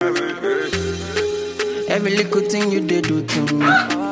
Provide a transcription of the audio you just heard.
Every little thing you did do to me.